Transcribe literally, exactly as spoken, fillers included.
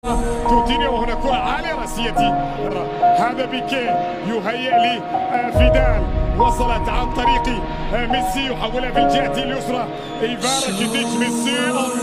كوتينيو وهنا كرة عالية راسيتي. هذا بيكي يهيئ لي فيدال، وصلت عن طريق ميسي يحولها في الجهة اليسرى. إيفارا كيتيتش ميسي